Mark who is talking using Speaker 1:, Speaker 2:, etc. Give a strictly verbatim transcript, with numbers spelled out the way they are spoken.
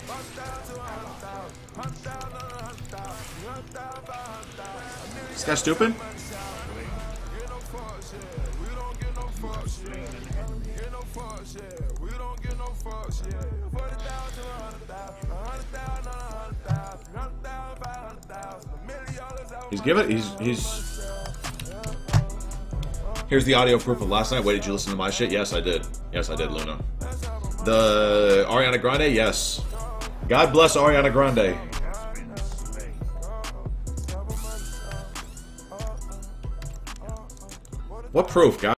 Speaker 1: This guy stupid? He's giving. He's he's. Here's the audio proof of last night. Wait, did you listen to my shit? Yes, I did. Yes, I did, Luna. The Ariana Grande. Yes. God bless Ariana Grande. What proof, guys?